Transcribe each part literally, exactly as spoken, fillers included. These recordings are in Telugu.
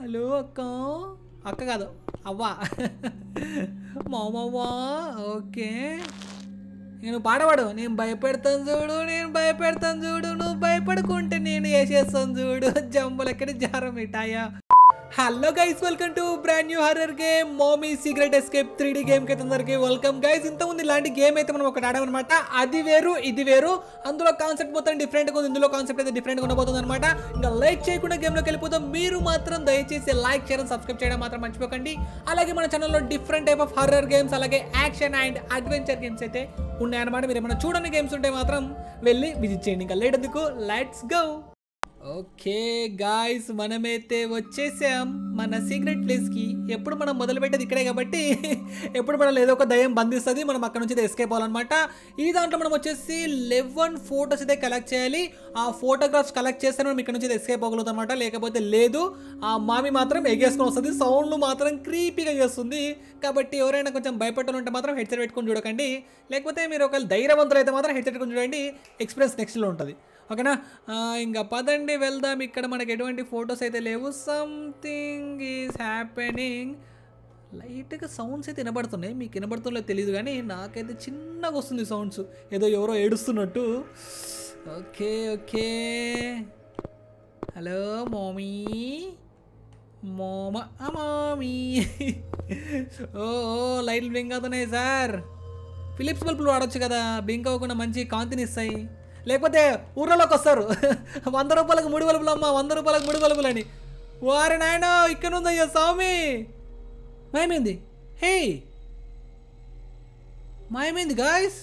హలో అక్క, అక్క కాదు అవ్వా. మామవ్వా. ఓకే, నేను పాడవాడు. నేను భయపెడతాను చూడు, నేను భయపెడతాను చూడు, నువ్వు భయపడుకుంటే నేను వేసేస్తాను చూడు. జంబులెక్కడి జారం మిఠాయా. Hello guys, welcome to brand new horror game mummy secret escape three D game కి అందరికీ వెల్కమ్ గైస్. ఇంతకుముందు ఇలాంటి గేమ్ అయితే మనం ఒకటి ఆడామన్నమాట. అది వేరు ఇది వేరు. అందులో కాన్సెప్ట్ మొత్తం డిఫరెంట్గా ఉంది, ఇందులో కాన్సెప్ట్ అయితే డిఫరెంట్గా ఉండబోతుంది అనమాట. ఇంకా లైక్ చేయకుండా గేమ్లోకి వెళ్ళిపోతాం. మీరు మాత్రం దయచేసి లైక్ చేయడం, సబ్స్క్రైబ్ చేయడం మాత్రం మర్చిపోకండి. అలాగే మన ఛానల్లో different type of horror games, అలాగే యాక్షన్ అండ్ అడ్వెంచర్ గేమ్స్ అయితే ఉన్నాయన్నమాట. మీరు ఏమైనా చూడని గేమ్స్ ఉంటే మాత్రం వెళ్ళి విజిట్ చేయండి. ఇంకా లేట్ ఎందుకు, లెట్స్ గో. ఓకే గాయ్స్, మనమైతే వచ్చేసాం మన సీక్రెట్ ప్లేస్కి. ఎప్పుడు మనం మొదలు పెట్టేది ఇక్కడే కాబట్టి ఎప్పుడు మనం ఏదో ఒక దయ్యం బంధిస్తుంది, మనం అక్కడ నుంచి ఎస్కేప్ అవ్వాలన్నమాట. ఈ దాంట్లో మనం వచ్చేసి లెవెన్ ఫోటోస్ అయితే కలెక్ట్ చేయాలి. ఆ ఫోటోగ్రాఫ్స్ కలెక్ట్ చేస్తే మనం ఇక్కడ నుంచి ఎస్కేప్ అవ్వగలుగుతాం అనమాట. లేకపోతే లేదు, ఆ మామి మాత్రం ఎగేసుకొని వస్తుంది, సౌండ్లు మాత్రం క్రీపీగా చేస్తుంది. కాబట్టి ఎవరైనా కొంచెం భయపడాలంటే మాత్రం హెడ్సెట్ పెట్టుకొని చూడకండి. లేకపోతే మీరు ఒకవేళ ధైర్యవంతులు అయితే మాత్రం హెడ్సెట్ పెట్టుకొని చూడండి, ఎక్స్పీరియన్స్ నెక్స్ట్లో ఉంటుంది. ఓకేనా, ఇంకా పదండి వెళ్దాం. ఇక్కడ మనకి ఎటువంటి ఫొటోస్ అయితే లేవు. Something is happening. లైట్గా సౌండ్స్ అయితే వినబడుతున్నాయి, మీకు వినబడుతుందో తెలియదు కానీ నాకైతే చిన్నగా వస్తుంది సౌండ్స్, ఏదో ఎవరో ఏడుస్తున్నట్టు. ఓకే ఓకే, హలో మమ్మీ, మోమ మమ్మీ. ఓ లైట్లు బ్లింక్ అవుతున్నాయి సార్. ఫిలిప్స్ బల్బులు వాడచ్చు కదా, బ్లింక్ అవ్వకుండా మంచి కాంతిని ఇస్తాయి. లేకపోతే ఊర్లలోకి వస్తారు, వంద రూపాయలకు మూడు బల్బులు అమ్మ, వంద రూపాయలకు మూడు బల్బులు అని. వారి నాయన ఇక్కడ ఉందయ్యా స్వామి. మాయమైంది, హే మాయమైంది గాయస్.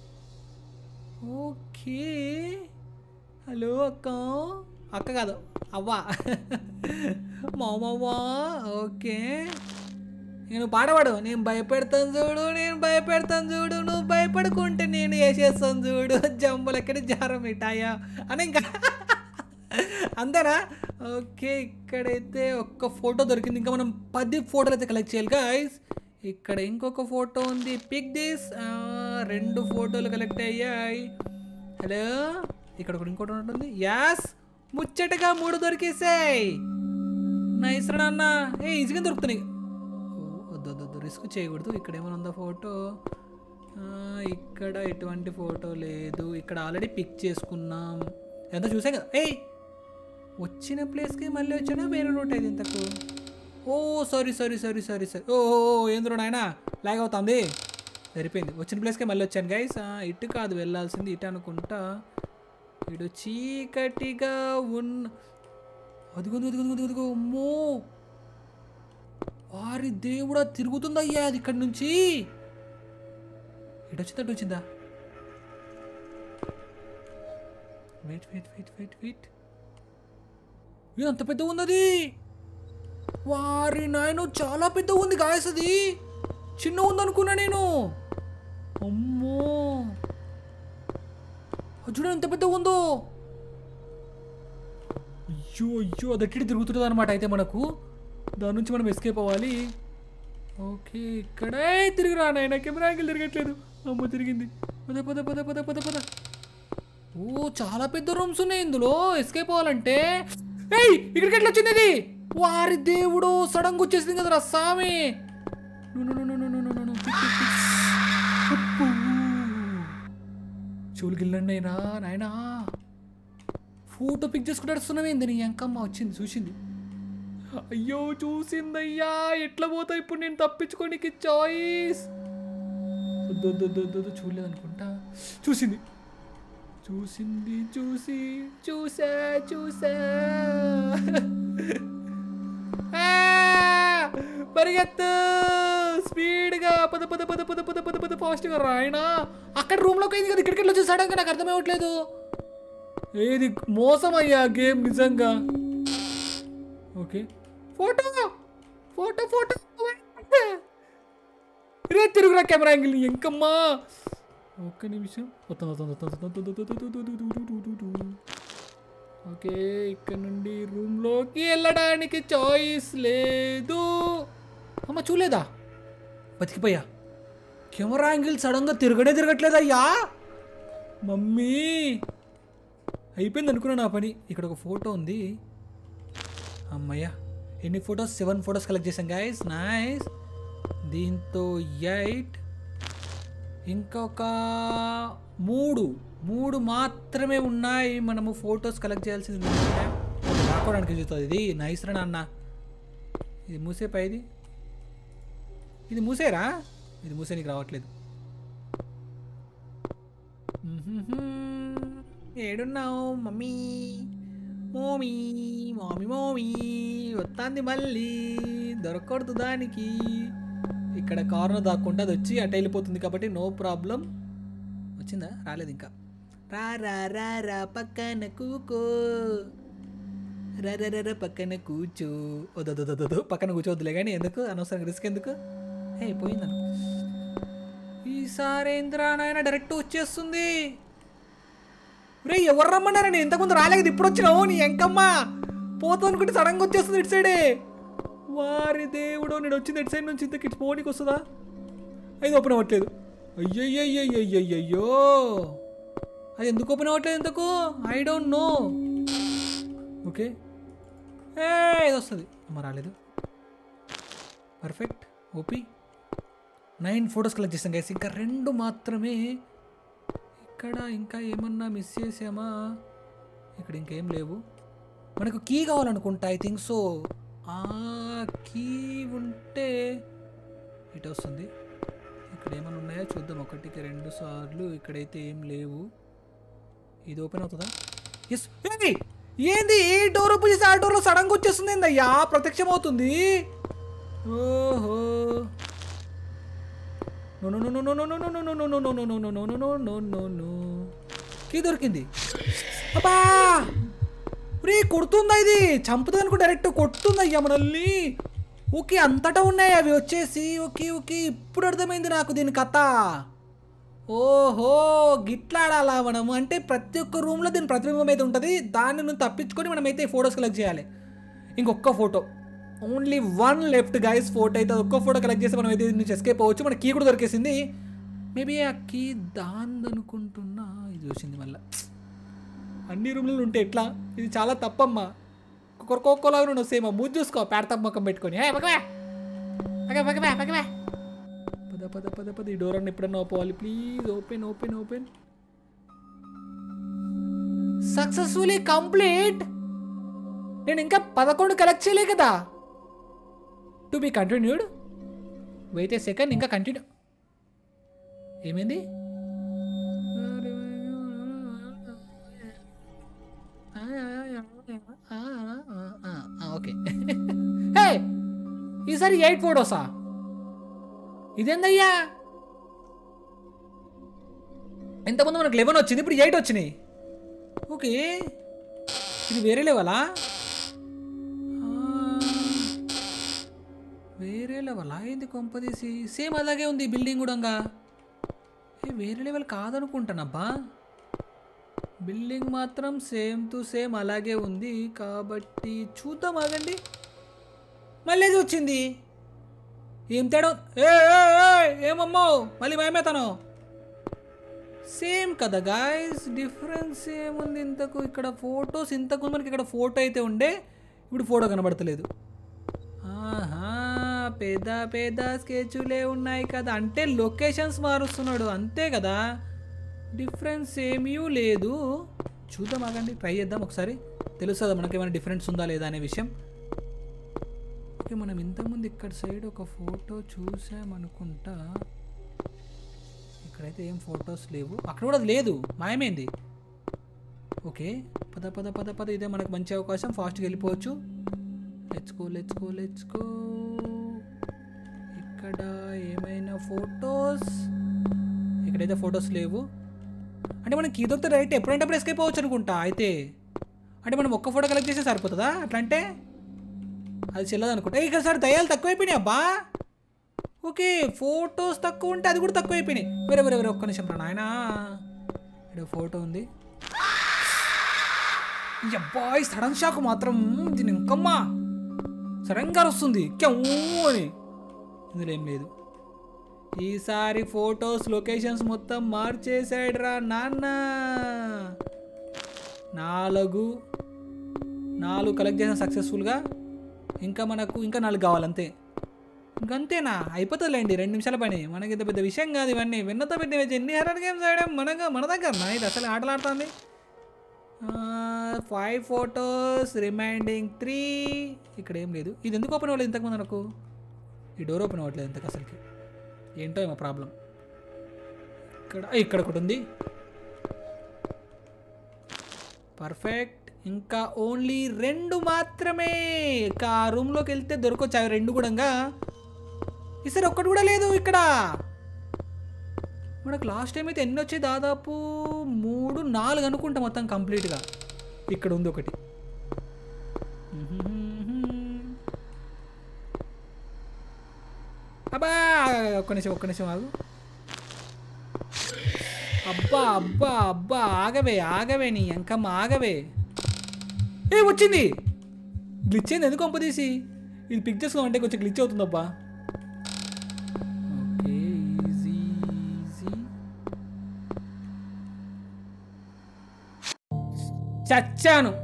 ఓకే, హలో అక్క, అక్క కాదు అవ్వా. మామవ్వా. ఓకే, నేను పాడవాడు. నేను భయపెడతాను చూడు, నేను భయపెడతాను చూడు, నువ్వు భయపడుకుంటే నేను వేసేస్తాను చూడు. జంబులెక్కడి జారం మిఠాయా అని. ఇంకా అంతేనా? ఓకే, ఇక్కడైతే ఒక్క ఫోటో దొరికింది. ఇంకా మనం పది ఫోటోలు అయితే కలెక్ట్ చేయాలి గాయ్స్. ఇక్కడ ఇంకొక ఫోటో ఉంది, పిక్ దిస్. రెండు ఫోటోలు కలెక్ట్ అయ్యాయి. హలో, ఇక్కడ కూడా ఇంకోటి ఉంటుంది. యాస్, ముచ్చటగా మూడు దొరికేసాయి. నైస్ రా నాన్న. ఏ ఈజీగా దొరుకుతున్నాయి. వద్దు, రిస్క్ చేయకూడదు. ఇక్కడ ఏమైనా ఉందా ఫోటో? ఇక్కడ ఎటువంటి ఫోటో లేదు. ఇక్కడ ఆల్రెడీ పిక్ చేసుకున్నాం, ఎంత చూసాం కదా. ఏయ్, వచ్చిన ప్లేస్కి మళ్ళీ వచ్చానా వేరే రూట్ అయింది ఇంతకు. ఓ sorry sorry sorry sorry sorry ఓ ఏంద్రో నాయన, లాగ్ అవుతుంది. సరిపోయింది, వచ్చిన ప్లేస్కే మళ్ళీ వచ్చాను గైస్. ఇటు కాదు వెళ్ళాల్సింది, ఇటు అనుకుంటా. ఇటు చీకటిగా ఉన్న అదిగో అదిగో అదిగో. అమ్మో వారి దేవుడా, తిరుగుతుందయ్యా అది ఇక్కడ నుంచి. ఇటు వచ్చిందా, అటు వచ్చిందా? Wait wait wait wait wait ఇది అంత పెద్ద ఉంది అది. వారి నాయన చాలా పెద్ద ఉంది గాయస్, అది చిన్న ఉంది అనుకున్నా నేను. అమ్మో చూడ ఎంత పెద్ద ఉందో. అయ్యో అయ్యో, అది ఎట్టి తిరుగుతుంది అనమాట. అయితే మనకు దాని నుంచి మనం ఎస్కేప్ అవ్వాలి. ఓకే, ఇక్కడే తిరిగిరా నాయన, కెమెరా యాంగిల్ తిరగట్లేదు. అమ్మో తిరిగింది. పద పద పద పద పద పద. ఓ చాలా పెద్ద రూమ్స్ ఉన్నాయి ఇందులో, ఎస్కేప్ అవ్వాలంటే. ఏయ్, ఇక్కడికి ఎట్లా వచ్చింది ఇది? వారి దేవుడు, సడన్గా వచ్చేసింది కదరా స్వామి. చెవులు గిల్లండి అయినా నాయనా. ఫోటో పిక్ చేసుకుంటే వస్తున్నామేంది నీ అంకమ్మ. వచ్చింది, చూసింది. అయ్యో చూసిందయ్యా, ఎట్లా పోతా ఇప్పుడు నేను తప్పించుకోనికి? చాయిస్ చూడలేదు అనుకుంటా. చూసింది చూసింది చూసి చూసా చూసా. పరిగెత్తు స్పీడ్గా, పద పద పద పద పద పద పద ఫాస్ట్గా రాయనా. అక్కడ రూమ్లోకి అయింది కదా, ఇక్కడికి వచ్చి సడన్గా నాకు అర్థమవ్వట్లేదు. ఏది మోసం అయ్యా గేమ్ నిజంగా. ఓకే, ఫోటో ఫోటో ఫోటో రే, తిరుగురా కెమెరా యాంగిల్ ఇంకమ్మా. ఒక్క నిమిషం. ఓకే, ఇక్కడ నుండి రూమ్లోకి వెళ్ళడానికి చాయిస్ లేదు. అమ్మ చూలేదా, బతికిపోయా. కెమెరా యాంగిల్ సడన్గా తిరగడే తిరగట్లేదయ్యా. మమ్మీ అయిపోయింది అనుకున్నా నా పని. ఇక్కడ ఒక ఫోటో ఉంది. అమ్మయ్యా, ఎన్ని ఫొటోస్? సెవెన్ ఫొటోస్ కలెక్ట్ చేసాం గైస్. నైస్. దీంతో ఎయిట్, ఇంకొక మూడు మూడు మాత్రమే ఉన్నాయి మనము ఫొటోస్ కలెక్ట్ చేయాల్సింది. రాకోవడానికి చూస్తుంది ఇది. నైస్ రా నాన్న. ఇది మూసే పైది, ఇది మూసేరా, ఇది మూసే నీకు రావట్లేదు. ఏడున్నావు మమ్మీ? మోమీ మోమీ మోమీ వస్తుంది మళ్ళీ, దొరకకూడదు దానికి. ఇక్కడ కార్నర్ దాక్కుంటే అది వచ్చి అటు వెళ్ళిపోతుంది కాబట్టి నో ప్రాబ్లం. వచ్చిందా? రాలేదు ఇంకా. రా రా రా రా పక్కన కూకో, రా రా రా పక్కన కూర్చో. వద్దు పక్కన కూర్చోవద్దులే కానీ ఎందుకు అనవసరంగా రిస్క్ ఎందుకు? ఏ పోయిందను. ఈసారి ఏంద్రా నాయన డైరెక్ట్ వచ్చేస్తుంది. రే ఎవరు రమ్మన్నారని? ఇంతకుముందు రాలేదు, ఇప్పుడు వచ్చినావు. నీ ఎంకమ్మ పోతా అనుకుంటే సడన్గా వచ్చేస్తుంది ఇటు సైడే. వారి దేవుడు, నేను వచ్చింది ఇటు సైడ్ నుంచి ఇంతకి పోనీకి వస్తుందా? అది ఓపెన్ అవ్వట్లేదు. అయ్యయ్యయ్యయ్యయ్యో, అది ఎందుకు ఓపెన్ అవ్వట్లేదు ఇంతకు? I don't know. ఓకే, ఏ ఇది వస్తుంది. అమ్మ రాలేదు. Perfect. OP. Nine photos collect చేస్తాం గైస్. ఇంకా రెండు మాత్రమే. ఇక్కడ ఇంకా ఏమన్నా మిస్ చేసామా? ఇక్కడ ఇంకేం లేవు. మనకు కీ కావాలనుకుంటా ఐ థింక్ సో. ఆ కీ ఉంటే ఇటు వస్తుంది. ఇక్కడ ఏమైనా ఉన్నాయో చూద్దాం. ఒకటికి రెండు సార్లు. ఇక్కడైతే ఏం లేవు. ఇది ఓపెన్ అవుతుందా? ఎస్. ఏంది ఏ డోర్ ఓపెన్ చేసి ఆ డోర్లో సడన్గా వచ్చేస్తుంది ఏందయ్యా? ప్రత్యక్షం అవుతుంది. ఓహో, కీ దొరికింది. అబ్బా రే కొడుతుందా? ఇది చంపుతుంది అనుకో, డైరెక్ట్ కొడుతుందయ్యా మనల్ని. ఓకే, అంతటా ఉన్నాయి అవి వచ్చేసి. ఓకే ఓకే, ఇప్పుడు అర్థమైంది నాకు దీని కథ. ఓహో, గిట్లాడాలా మనము అంటే ప్రతి ఒక్క రూమ్లో దీని ప్రతిబింబం అయితే ఉంటుంది. దాన్ని నువ్వు తప్పించుకొని మనమైతే ఫొటోస్ కలెక్ట్ చేయాలి. ఇంకొక photo, only one left guys. Photo అయితే ఒక్క ఫోటో కలెక్ట్ చేస్తే మనం అయితే నుంచి ఎస్కేప్ అవ్వచ్చు. మన కీ కూడా దొరికేసింది. మేబీ ఆ కీ దాందనుకుంటున్నా. ఇది వచ్చింది మళ్ళీ. అన్ని రూమ్లలో ఉంటే ఎట్లా? ఇది చాలా తప్పమ్మా. ఒక్కొక్కలాగా నువ్వు సేమ్ మూజ్ చూసుకో, పేడత మొక్కం పెట్టుకొని. పద పద పద పద. ఈ డోర్ అన్న ఎప్పుడన్నా ఓపోవాలి please. Open open open. Successfully complete. నేను ఇంకా పదకొండు కలెక్ట్ చేయలే కదా. To be continued. Wait a second, ఇంకా కంటిన్యూ. ఏమైంది? ఓకే, హే ఈసారి ఎయిట్ ఫోటోసా? ఇదేందయ్యా? ఇంతకుముందు మనకు లెవెన్ వచ్చింది, ఇప్పుడు ఎయిట్ వచ్చినాయి. ఓకే, ఇది వేరే లెవెలా? వేరే లెవెల్ అయింది కొంపదీసి. సేమ్ అలాగే ఉంది బిల్డింగ్ కూడా. ఏ వేరే లెవెల్ కాదనుకుంటానబ్బా. బిల్డింగ్ మాత్రం సేమ్ టు సేమ్ అలాగే ఉంది కాబట్టి చూద్దాం. ఆగండి, మళ్ళీ ఇది వచ్చింది. ఏం తేడా? ఏ ఏమమ్మో, మళ్ళీ భయమేతాను. సేమ్ కదా గాయస్, డిఫరెన్స్ ఏముంది ఇంతకు? ఇక్కడ ఫొటోస్ ఇంతకు మనకి ఇక్కడ ఫోటో అయితే ఉండే, ఇప్పుడు ఫోటో కనబడతలేదు. ఆహా, పెద్ద పెద్ద స్కెచ్లే ఉన్నాయి కదా. అంటే లొకేషన్స్ మారుస్తున్నాడు అంతే కదా, డిఫరెన్స్ ఏమీ లేదు. చూద్దాం, ఆగండి, ట్రై చేద్దాం ఒకసారి. తెలుస్తుంది మనకి ఏమైనా డిఫరెన్స్ ఉందా లేదా అనే విషయం. ఓకే, మనం ఇంతకుముందు ఇక్కడ సైడ్ ఒక ఫోటో చూసామనుకుంటా. ఇక్కడైతే ఏం ఫొటోస్ లేవు. అక్కడ కూడా లేదు, మాయమైంది. ఓకే, పద పద పద పద. ఇదే మనకు మంచి అవకాశం, ఫాస్ట్గా వెళ్ళిపోవచ్చు. Let's go let's go let's go. ఇక్కడ ఏమైనా ఫొటోస్? ఇక్కడైతే ఫొటోస్ లేవు. అంటే మనం కీ దొరికితే రైట్ ఎప్పుడంటే అప్పుడు ఎస్కేప్ అవ్వచ్చు అనుకుంటా. అయితే అంటే మనం ఒక్క ఫోటో కలెక్ట్ చేస్తే సరిపోతుందా? అట్లా అంటే అది చెల్లదు అనుకుంటా. ఇక్కడ సార్ దయ్యాలు తక్కువైపోయినాయి అబ్బా. ఓకే, ఫొటోస్ తక్కువ ఉంటే అది కూడా తక్కువ అయిపోయినాయి. వేరే వేరే వేరే ఒక్క నిమిషం రా నాయనా. ఇక్కడ ఫోటో ఉంది. అబ్బాయి సడన్ షాక్ మాత్రం దీని ఇంకమ్మా సడన్గా వస్తుంది అని. ఇందులో ఏం లేదు. ఈసారి ఫొటోస్ లొకేషన్స్ మొత్తం మార్చేసాడు రా నాన్న. నాలుగు నాలుగు కలెక్ట్ చేసాం సక్సెస్ఫుల్గా. ఇంకా మనకు ఇంకా నాలుగు కావాలంతే. ఇంకంతేనా? అయిపోతుందిలేండి రెండు నిమిషాల పని. మనకి ఇంత పెద్ద విషయం కాదు ఇవన్నీ. విన్నతో పెద్ద ఎన్ని హర్రర్ గేమ్స్ ఆడాం మనగా మన దగ్గర ఇది అసలు ఆటలాడుతుంది. Five photos reminding three. ఇక్కడ ఏం లేదు. ఇది ఎందుకు ఓపెన్ అవ్వలేదు ఇంతకుముందు నాకు? ఈ డోర్ ఓపెన్ అవ్వట్లేదు ఇంతకు అసలుకి. ఏంటో ఏమో ప్రాబ్లం. ఇక్కడ ఇక్కడ ఒకటి ఉంది. పర్ఫెక్ట్. ఇంకా ఓన్లీ రెండు మాత్రమే. ఇంకా ఆ రూమ్లోకి వెళ్తే దొరకొచ్చు అవి రెండు కూడా. ఈసారి ఒక్కటి కూడా లేదు ఇక్కడ. మనకు లాస్ట్ టైం అయితే ఎన్ని వచ్చాయి? దాదాపు మూడు నాలుగు అనుకుంటా మొత్తం కంప్లీట్గా. ఇక్కడ ఉంది ఒకటి. అబ్బా ఒక్క నిమిషం ఒక్క నిమిషం ఆగు. అబ్బా అబ్బా అబ్బా ఆగవే ఆగవే నీ అంకమ్మ ఆగవే. ఏ వచ్చింది. గ్లిచ్ అయింది ఎందుకు పంపదీసి? ఇది పిక్ చేసుకోమంటే కొంచెం గ్లిచ్ అవుతుందబ్బా. Okay easy easy. చచ్చాను.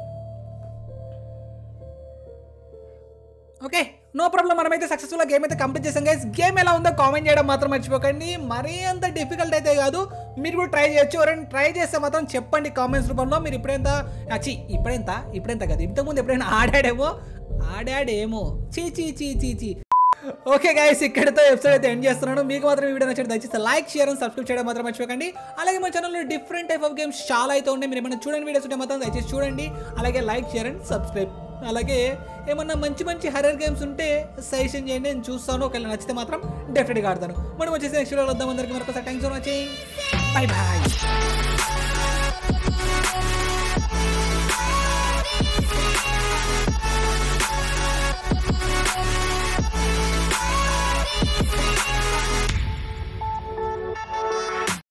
Okay no problem. మనమైతే సక్సెస్ఫుల్గా గేమ్ అయితే కంప్లీట్ చేసాం గైస్. గేమ్ ఎలా ఉందో కామెంట్ చేయడం మాత్రం మర్చిపోకండి. మరీ అంత డిఫికల్ట్ అయితే కాదు. మీరు కూడా ట్రై చేయొచ్చు. ఎవరైనా ట్రై చేస్తే మాత్రం చెప్పండి కామెంట్స్ రూపంలో. మీరు ఇప్పుడెంత చీ ఇప్పుడెంత ఇప్పుడెంత కాదు ఇంతకుముందు ఎప్పుడైనా ఆడాడేమో ఆడాడేమో చీ చీ చీ చీ చీ. ఓకే గైస్ ఇక్కడితో ఎపిసోడ్ అయితే ఎండ్ చేస్తున్నాను. మీకు మాత్రం ఈ వీడియో నచ్చితే దయచేసి లైక్ షేర్ అండ్ సబ్స్క్రైబ్ చేయడం మాత్రం మర్చిపోకండి. అలాగే మా ఛానల్లో డిఫరెంట్ టైప్ ఆఫ్ గేమ్స్ చాలా అయితే ఉన్నాయి. మీరు ఏమైనా చూడండి వీడియోస్ ఉంటే మాత్రం దయచేసి చూడండి. అలాగే లైక్ షేర్ అండ్ సబ్స్క్రైబ్. అలాగే ఏమన్నా మంచి మంచి హర్రర్ గేమ్స్ ఉంటే సజెషన్ చేయండి, నేను చూస్తాను. ఒకవేళ నచ్చితే మాత్రం డెఫినెట్గా ఆడతాను. మనం వచ్చేసి నెక్స్ట్ వీడియోలో వద్దాం. అందరికీ మరొకసారి thanks for watching. Bye bye.